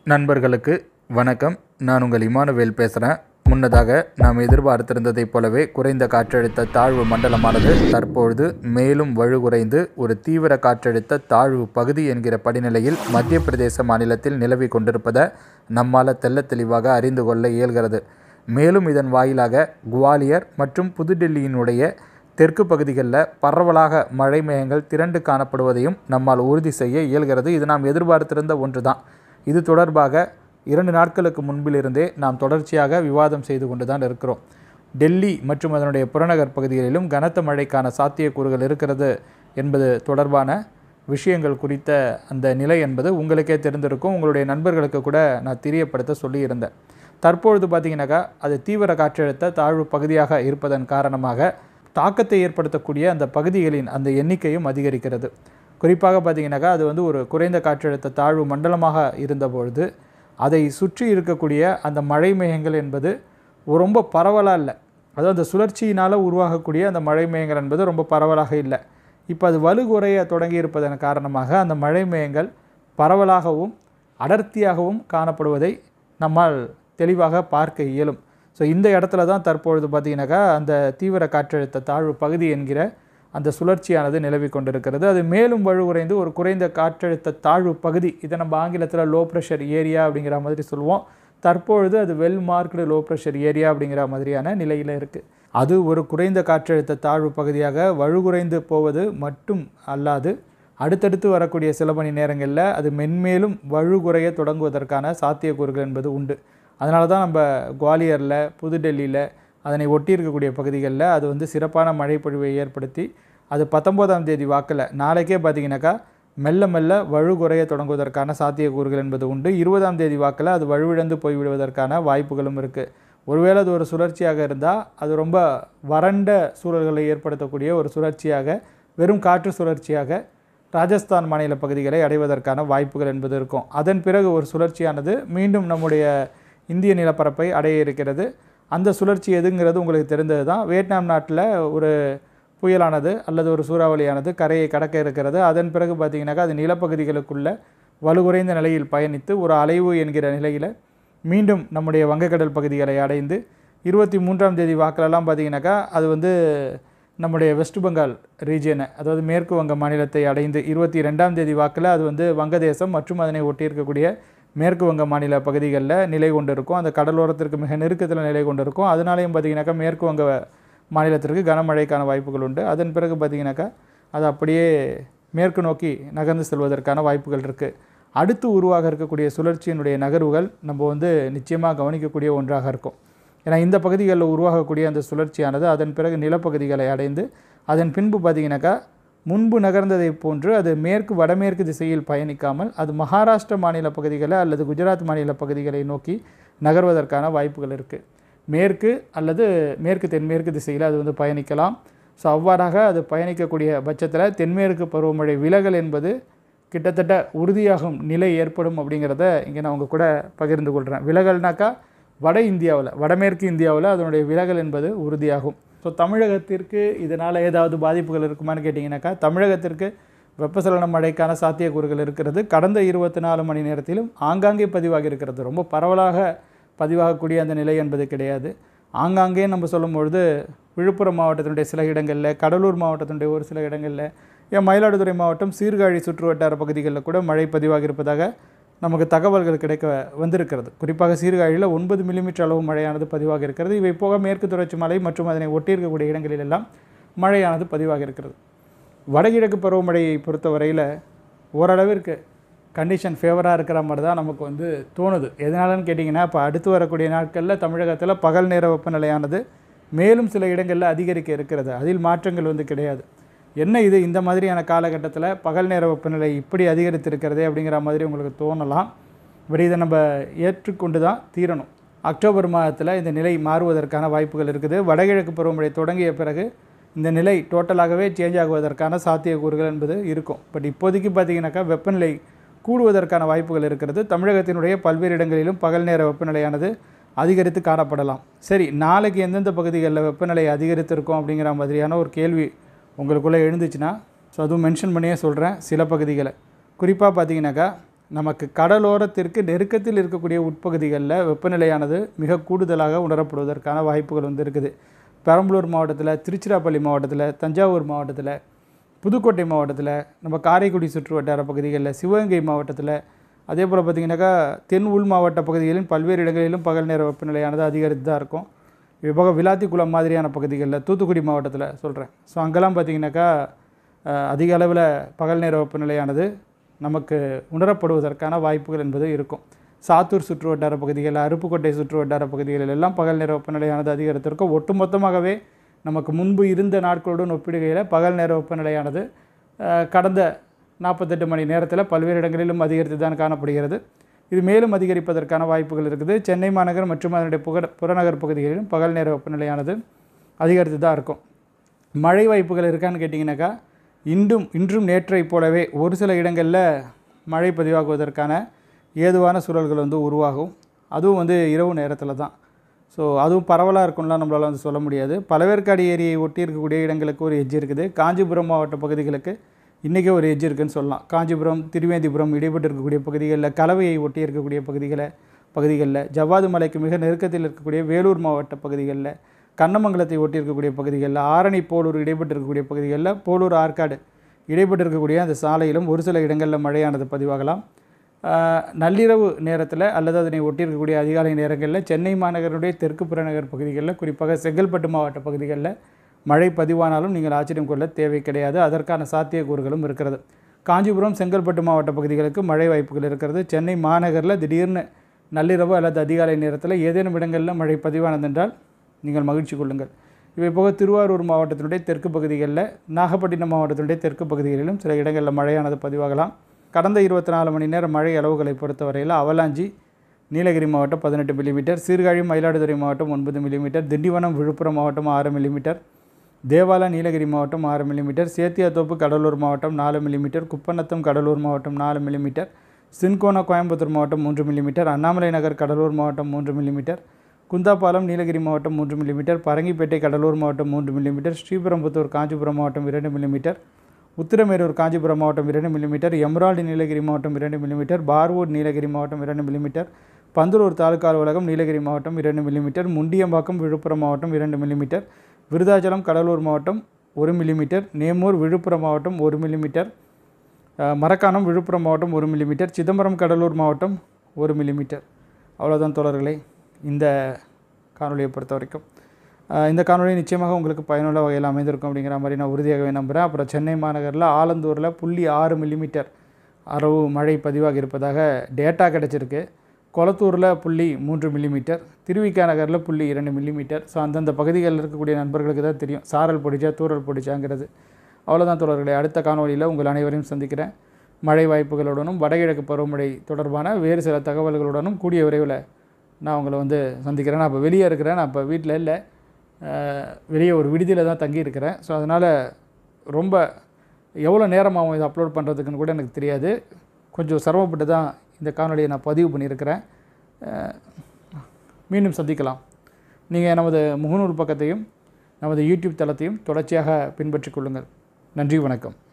நண்பர்களுக்கு வணக்கம். நான் உங்கள் இமானுவேல் பேசுகிறேன். முன்னதாக நாம் எதிர்பார்த்திருந்ததைப் போலவே குறைந்த காற்றழுத்த தாழ்வு மண்டலமானது தற்பொழுது மேலும் வலுகுறைந்து ஒரு தீவிர காற்றழுத்த தாழ்வு பகுதி என்கிற படிநிலையில் மத்திய பிரதேச மாநிலத்தில் நிலவி கொண்டிருப்பதை நம்மால் தெள்ளத் தெளிவாக அறிந்து கொள்ள இயல்கிறது. மேலும் இதன் வாயிலாக குவாலியர் மற்றும் புதுடெல்லியினுடைய தெற்கு பகுதிகளில் பரவலாக மழை மேகங்கள் திரண்டு காணப்படுவதையும் நம்மால் உறுதி செய்ய இயல்கிறது. இது நாம் எதிர்பார்த்திருந்த ஒன்று தான். இது தொடர்பாக 2 நாட்களுக்கு முன்பிலிருந்தே நாம் தொடர்ச்சியாக விவாதம் செய்து கொண்டு தான் இருக்கிறோம். டெல்லி மற்றும் அதனுடைய புறநகர் பகுதிகளிலும் கனத்த மழைக்கான சாத்தியக்கூறுகள் இருக்கிறது என்பது தொடர்பான விஷயங்கள் குறித்த அந்த நிலை என்பது உங்களுக்கே தெரிந்திருக்கும். உங்களுடைய நண்பர்களுக்கு கூட நான் தெரியப்படுத்த சொல்லியிருந்தேன். தற்பொழுது பார்த்திங்கனாக்கா அது தீவிர காற்றழுத்த தாழ்வு பகுதியாக இருப்பதன் காரணமாக தாக்கத்தை ஏற்படுத்தக்கூடிய அந்த பகுதிகளின் அந்த எண்ணிக்கையும் அதிகரிக்கிறது. குறிப்பாக பார்த்திங்கனாக்கா அது ஒரு குறைந்த காற்றழுத்த தாழ்வு மண்டலமாக இருந்தபொழுது அதை சுற்றி இருக்கக்கூடிய அந்த மழை மேகங்கள் என்பது ரொம்ப பரவலாக இல்லை. அதாவது அந்த சுழற்சியினால் உருவாகக்கூடிய அந்த மழை மேகங்கள் என்பது ரொம்ப பரவலாக இல்லை. இப்போ அது வலுகுறைய தொடங்கி இருப்பதன் காரணமாக அந்த மழை மேகங்கள் பரவலாகவும் அடர்த்தியாகவும் காணப்படுவதை நம்மால் தெளிவாக பார்க்க இயலும். ஸோ இந்த இடத்துல தான் தற்பொழுது பார்த்திங்கனாக்கா அந்த தீவிர காற்றழுத்த தாழ்வு பகுதி என்கிற அந்த சுழற்சியானது நிலவி கொண்டிருக்கிறது. அது மேலும் வலுகுறைந்து ஒரு குறைந்த காற்றழுத்த தாழ்வு பகுதி, இதை நம்ம ஆங்கிலத்தில் லோ ப்ரெஷர் ஏரியா அப்படிங்கிற மாதிரி சொல்லுவோம். தற்பொழுது அது well marked low pressure area அப்படிங்கிற மாதிரியான நிலையில் இருக்குது. அது ஒரு குறைந்த காற்றழுத்த தாழ்வு பகுதியாக வலுகுறைந்து போவது மட்டும் அல்லாது அடுத்தடுத்து வரக்கூடிய சில மணி நேரங்களில் அது மென்மேலும் வலுகுறைய தொடங்குவதற்கான சாத்தியக்கூறுகள் என்பது உண்டு. அதனால தான் நம்ம குவாலியரில் புதுடெல்லியில் அதனை ஒட்டி இருக்கக்கூடிய பகுதிகளில் அது சிறப்பான மழை பொழிவை ஏற்படுத்தி அது 19ஆம் தேதி வாக்கில் நாளைக்கே பார்த்திங்கனாக்கா மெல்ல மெல்ல வலுகுறைய தொடங்குவதற்கான சாத்தியக்கூறுகள் என்பது உண்டு. 20ஆம் தேதி வாக்கில் அது வலுவிழந்து போய்விடுவதற்கான வாய்ப்புகளும் இருக்குது. ஒருவேளை அது ஒரு சுழற்சியாக இருந்தால் அது ரொம்ப வறண்ட சூழல்களை ஏற்படுத்தக்கூடிய ஒரு சுழற்சியாக, வெறும் காற்று சுழற்சியாக ராஜஸ்தான் மாநில பகுதிகளை அடைவதற்கான வாய்ப்புகள் என்பது இருக்கும். அதன் பிறகு ஒரு சுழற்சியானது மீண்டும் நம்முடைய இந்திய நிலப்பரப்பை அடைய இருக்கிறது. அந்த சுழற்சி எதுங்கிறது உங்களுக்கு தெரிந்தது தான். வியட்நாம் நாட்டில் ஒரு புயலானது அல்லது ஒரு சூறாவளியானது கரையை கடக்க இருக்கிறது. அதன் பிறகு பார்த்திங்கனாக்கா அது நிலப்பகுதிகளுக்குள்ள வலுகுறைந்த நிலையில் பயணித்து ஒரு அலைவு என்கிற நிலையில் மீண்டும் நம்முடைய வங்கக்கடல் பகுதிகளை அடைந்து 23ஆம் தேதி வாக்கிலெல்லாம் பார்த்திங்கனாக்கா அது நம்முடைய வெஸ்ட் பெங்கால் ரீஜியனை, அதாவது மேற்கு வங்க மாநிலத்தை அடைந்து 22ஆம் தேதி வாக்கில் அது வங்கதேசம் மற்றும் அதனை ஒட்டியிருக்கக்கூடிய மேற்கு வங்க மாநில பகுதிகளில் நிலை கொண்டிருக்கும். அந்த கடலோரத்திற்கு மிக நெருக்கத்தில் நிலை கொண்டிருக்கும். அதனாலேயும் பார்த்திங்கனாக்கா மேற்கு வங்க மாநிலத்திற்கு கனமழைக்கான வாய்ப்புகள் உண்டு. அதன் பிறகு பார்த்திங்கனாக்கா அது அப்படியே மேற்கு நோக்கி நகர்ந்து செல்வதற்கான வாய்ப்புகள் இருக்குது. அடுத்து உருவாக இருக்கக்கூடிய சுழற்சியினுடைய நகர்வுகள் நம்ம நிச்சயமாக கவனிக்கக்கூடிய ஒன்றாக இருக்கும். ஏன்னா இந்த பகுதிகளில் உருவாகக்கூடிய அந்த சுழற்சியானது அதன் பிறகு நிலப்பகுதிகளை அடைந்து அதன் பின்பு பார்த்திங்கனாக்கா முன்பு நகர்ந்ததை போன்று அது மேற்கு வடமேற்கு திசையில் பயணிக்காமல் அது மகாராஷ்டிர மாநில பகுதிகளை அல்லது குஜராத் மாநில பகுதிகளை நோக்கி நகர்வதற்கான வாய்ப்புகள் இருக்குது. மேற்கு அல்லது மேற்கு தென்மேற்கு திசையில் அது பயணிக்கலாம். ஸோ அவ்வாறாக அது பயணிக்கக்கூடிய பட்சத்தில் தென்மேற்கு பருவமழை விலகல் என்பது கிட்டத்தட்ட உறுதியாகும் நிலை ஏற்படும் அப்படிங்கிறத இங்கே நான் உங்கள் கூட பகிர்ந்து கொள்கிறேன். விலகல்னாக்கா வடமேற்கு இந்தியாவில் அதனுடைய விலகல் என்பது உறுதியாகும். ஸோ தமிழகத்திற்கு இதனால் ஏதாவது பாதிப்புகள் இருக்குமான்னு கேட்டிங்கனாக்கா தமிழகத்திற்கு வெப்பசலன மழைக்கான சாத்தியக்கூறுகள் இருக்கிறது. கடந்த 24 மணி நேரத்திலும் ஆங்காங்கே பதிவாகி இருக்கிறது. ரொம்ப பரவலாக பதிவாகக்கூடிய அந்த நிலை என்பது கிடையாது. ஆங்காங்கே நம்ம சொல்லும்பொழுது விழுப்புரம் மாவட்டத்தினுடைய சில இடங்களில், கடலூர் மாவட்டத்தினுடைய ஒரு சில இடங்களில், மயிலாடுதுறை மாவட்டம் சீர்காழி சுற்றுவட்டார பகுதிகளில் கூட மழை பதிவாகி இருப்பதாக நமக்கு தகவல்கள் கிடைக்க வந்திருக்கிறது. குறிப்பாக சீர்காழியில் 9 மில்லிமீட்டர் அளவு மழையானது பதிவாக இருக்கிறது. இவை போக மேற்கு தொடர்ச்சி மலை மற்றும் அதனை ஒட்டியிருக்கக்கூடிய இடங்களிலெல்லாம் மழையானது பதிவாக இருக்கிறது. வடகிழக்கு பருவமழையை பொறுத்தவரையில் ஓரளவிற்கு கண்டிஷன் ஃபேவராக இருக்கிற மாதிரி தான் நமக்கு தோணுது. எதனாலன்னு கேட்டிங்கன்னா இப்போ அடுத்து வரக்கூடிய நாட்களில் தமிழகத்தில் பகல் நேர வெப்பநிலையானது மேலும் சில இடங்களில் அதிகரிக்க இருக்கிறது. அதில் மாற்றங்கள் கிடையாது. என்ன இது இந்த மாதிரியான காலகட்டத்தில் பகல் நேர வெப்பநிலை இப்படி அதிகரித்திருக்கிறதே அப்படிங்கிற மாதிரி உங்களுக்கு தோணலாம். பட் இதை நம்ம ஏற்றுக்கொண்டு தான் தீரணும். அக்டோபர் மாதத்தில் இந்த நிலை மாறுவதற்கான வாய்ப்புகள் இருக்குது. வடகிழக்கு பருவமழை தொடங்கிய பிறகு இந்த நிலை டோட்டலாகவே சேஞ்ச் ஆகுவதற்கான சாத்தியக்கூறுகள் என்பது இருக்கும். பட் இப்போதைக்கு பார்த்திங்கனாக்கா வெப்பநிலை கூடுவதற்கான வாய்ப்புகள் இருக்கிறது. தமிழகத்தினுடைய பல்வேறு இடங்களிலும் பகல் நேர வெப்பநிலையானது அதிகரித்து காணப்படலாம். சரி, நாளைக்கு எந்தெந்த பகுதிகளில் வெப்பநிலை அதிகரித்திருக்கும் அப்படிங்கிற மாதிரியான ஒரு கேள்வி உங்களுக்குள்ளே எழுந்துச்சுன்னா ஸோ அதுவும் மென்ஷன் பண்ணியே சொல்கிறேன். சில பகுதிகளை குறிப்பாக பார்த்திங்கனாக்கா நமக்கு கடலோரத்திற்கு நெருக்கத்தில் இருக்கக்கூடிய உட்பகுதிகளில் வெப்பநிலையானது மிக கூடுதலாக உணரப்படுவதற்கான வாய்ப்புகள் இருக்குது. பெரம்பலூர் மாவட்டத்தில், திருச்சிராப்பள்ளி மாவட்டத்தில், தஞ்சாவூர் மாவட்டத்தில், புதுக்கோட்டை மாவட்டத்தில், நம்ம காரைக்குடி சுற்று வட்டார பகுதிகளில், சிவகங்கை மாவட்டத்தில், அதே போல் பார்த்திங்கனாக்கா தென் உள் மாவட்ட பகுதிகளிலும் பல்வேறு இடங்களிலும் பகல் நேர வெப்பநிலையானது அதிகரித்து தான் இருக்கும். இது போக விளாத்திக்குளம் மாதிரியான பகுதிகளில், தூத்துக்குடி மாவட்டத்தில் சொல்கிறேன். ஸோ அங்கெல்லாம் பார்த்திங்கனாக்கா அதிக அளவில் பகல் நேர வெப்பநிலையானது நமக்கு உணரப்படுவதற்கான வாய்ப்புகள் என்பது இருக்கும். சாத்தூர் சுற்று வட்டார பகுதிகளில், அருப்புக்கோட்டை சுற்று வட்டார பகுதிகளில் எல்லாம் பகல் நேர வெப்பநிலையானது அதிகரித்திருக்கும். ஒட்டுமொத்தமாகவே நமக்கு முன்பு இருந்த நாட்களுடன் ஒப்பிடுகையில் பகல் நேர வெப்பநிலையானது கடந்த 48 மணி நேரத்தில் பல்வேறு இடங்களிலும் அதிகரித்து தான் காணப்படுகிறது. இது மேலும் அதிகரிப்பதற்கான வாய்ப்புகள் இருக்குது. சென்னை மாநகர் மற்றும் அதனுடைய புறநகர் பகுதிகளிலும் பகல் நேர வெப்பநிலையானது அதிகரித்து தான் இருக்கும். மழை வாய்ப்புகள் இருக்கான்னு கேட்டிங்கனாக்கா இன்றும் நேற்றை போலவே ஒரு சில இடங்களில் மழை பதிவாகுவதற்கான ஏதுவான சூழல்கள் உருவாகும். அதுவும் இரவு நேரத்தில் தான். ஸோ அதுவும் பரவலாக இருக்கும்லாம் நம்மளால் சொல்ல முடியாது. பழவேற்காடு ஏரியை ஒட்டி இருக்கக்கூடிய இடங்களுக்கு ஒரு எட்ஜ் இருக்குது. காஞ்சிபுரம் மாவட்ட பகுதிகளுக்கு இன்றைக்கே ஒரு எட்ஜ் இருக்குதுன்னு சொல்லலாம். காஞ்சிபுரம், திருவேந்திபுரம் இடைப்பட்டு இருக்கக்கூடிய பகுதிகளில், கலவையை ஒட்டி இருக்கக்கூடிய பகுதிகளில், ஜவ்வாது மலைக்கு மிக நெருக்கத்தில் இருக்கக்கூடிய வேலூர் மாவட்ட பகுதிகளில், கண்ணமங்கலத்தை ஒட்டி இருக்கக்கூடிய பகுதிகளில், ஆரணி போலூர் இடைப்பட்டு இருக்கக்கூடிய பகுதிகளில், போலூர் ஆற்காடு இடைப்பட்டு இருக்கக்கூடிய அந்த சாலையிலும் ஒரு சில இடங்களில் மழையானது பதிவாகலாம். நள்ளிரவு நேரத்தில் அல்லது அதனை ஒட்டி இருக்கக்கூடிய அதிகாலை நேரங்களில் சென்னை மாநகருடைய தெற்கு புறநகர் பகுதிகளில், குறிப்பாக செங்கல்பட்டு மாவட்ட பகுதிகளில் மழை பதிவானாலும் நீங்கள் ஆச்சரியம் கொள்ள தேவை கிடையாது. அதற்கான சாத்தியக்கூறுகளும் இருக்கிறது. காஞ்சிபுரம், செங்கல்பட்டு மாவட்ட பகுதிகளுக்கு மழை வாய்ப்புகள் இருக்கிறது. சென்னை மாநகரில் திடீர்னு நள்ளிரவு அல்லது அதிகாலை நேரத்தில் ஏதேனும் இடங்களில் மழை பதிவானதென்றால் நீங்கள் மகிழ்ச்சி கொள்ளுங்கள். இவை போக திருவாரூர் மாவட்டத்தினுடைய தெற்கு பகுதிகளில், நாகப்பட்டினம் மாவட்டத்தினுடைய தெற்கு பகுதிகளிலும் சில இடங்களில் மழையானது பதிவாகலாம். கடந்த 24 மணி நேர மழை அளவுகளை பொறுத்தவரையில் அவலாஞ்சி நீலகிரி மாவட்டம் 18 மில்லிமீட்டர், சீர்காழி மயிலாடுதுறை மாவட்டம் 9 மில்லிமீட்டர், திண்டிவனம் விழுப்புரம் மாவட்டம் 6 மில்லிமீட்டர், தேவாலா நீலகிரி மாவட்டம் 6 மில்லிமீட்டர், சேத்தியாத்தோப்பு கடலூர் மாவட்டம் 4 மில்லிமீட்டர், குப்பநத்தம் கடலூர் மாவட்டம் 4 மில்லிமீட்டர், சின்கோனா கோயம்புத்தூர் மாவட்டம் 3 மில்லிமீட்டர், அண்ணாமலை நகர் கடலூர் மாவட்டம் 3 மில்லிமீட்டர், குந்தாபாலம் நீலகிரி மாவட்டம் 3 மில்லிமீட்டர், பரங்கிப்பேட்டை கடலூர் மாவட்டம் 3 மில்லிமீட்டர், ஸ்ரீபெரும்புத்தூர் காஞ்சிபுரம் மாவட்டம் 2 மில்லிமீட்டர், உத்திரமேரூர் காஞ்சிபுரம் மாவட்டம் 2 மில்லிமீட்டர், எம்ரால்டு நீலகிரி மாவட்டம் 2 மில்லிமீட்டர், பார்வூர் நீலகிரி மாவட்டம் 2 மில்லிமீட்டர், பந்தலூர் தாலுகா அலுவலகம் நீலகிரி மாவட்டம் 2 மில்லிமீட்டர், முண்டியம்பாக்கம் விழுப்புரம் மாவட்டம் 2 மில்லிமீட்டர், விருதாச்சலம் கடலூர் மாவட்டம் 1 மில்லிமீட்டர், நேமூர் விழுப்புரம் மாவட்டம் 1 மில்லிமீட்டர், மரக்காணம் விழுப்புரம் மாவட்டம் 1 மில்லிமீட்டர், சிதம்பரம் கடலூர் மாவட்டம் 1 மில்லிமீட்டர். அவ்வளோதான் தோழர்களே இந்த காணொலியை பொறுத்த வரைக்கும். இந்த காணொலி நிச்சயமாக உங்களுக்கு பயனுள்ள வகையில் அமைந்திருக்கும் அப்படிங்கிற மாதிரி நான் உறுதியாகவே நம்புகிறேன். அப்புறம் சென்னை மாநகரில் ஆலந்தூரில் 0.6 மில்லிமீட்டர் அளவு மழை பதிவாகி இருப்பதாக டேட்டா கிடச்சிருக்கு. கொளத்தூரில் 0.3 மில்லிமீட்டர், திருவிக்கா நகரில் 0.2 மில்லிமீட்டர். ஸோ அந்தந்த பகுதிகளில் இருக்கக்கூடிய நண்பர்களுக்கு தான் தெரியும் சாரல் பொடிச்சா தூரல் பொடிச்சாங்கிறது. அவ்வளோதான் தோழர்களே. அடுத்த காணொலியில் உங்கள் அனைவரையும் சந்திக்கிறேன். மழை வாய்ப்புகளுடனும் வடகிழக்கு பருவமழை தொடர்பான வேறு சில தகவல்களுடனும் கூடிய விரைவில் நான் உங்களை சந்திக்கிறேன். நான் இப்போ வெளியே இருக்கிறேன். நான் இப்போ வீட்டில் இல்லை, வெளியே ஒரு விடுதியில் தான் தங்கியிருக்கிறேன். ஸோ அதனால் ரொம்ப எவ்வளோ நேரமாகும் இதை அப்லோட் பண்ணுறதுக்குன்னு கூட எனக்கு தெரியாது. கொஞ்சம் சிரமப்பட்டு தான் இந்த காணொலியை நான் பதிவு பண்ணியிருக்கிறேன். மீண்டும் சந்திக்கலாம். நீங்கள் நமது முகநூல் பக்கத்தையும் நமது யூடியூப் தளத்தையும் தொடர்ச்சியாக பின்பற்றிக் கொள்ளுங்கள். நன்றி, வணக்கம்.